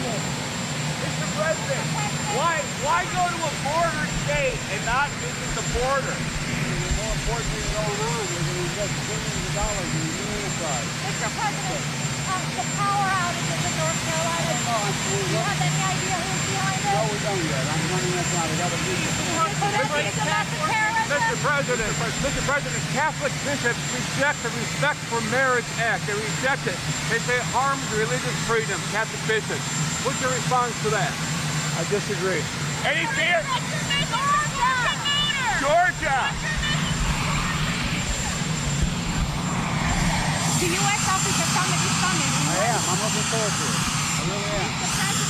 Mr. President, why go to a border state and not visit the border? There's more important things going on. They're going to invest billions of dollars in new enterprise. Mr. President, the power outages in North Carolina, do you have any idea who's behind it? No, we don't yet. I'm running that down. I got a meeting. Mr. President, Catholic bishops reject the Respect for Marriage Act. They reject it. They say it harms religious freedom, Catholic bishops. What's your response to that? I disagree. Any fear? Georgia! The U.S. Office of Summit is coming. I am. I'm looking forward to it. I really am.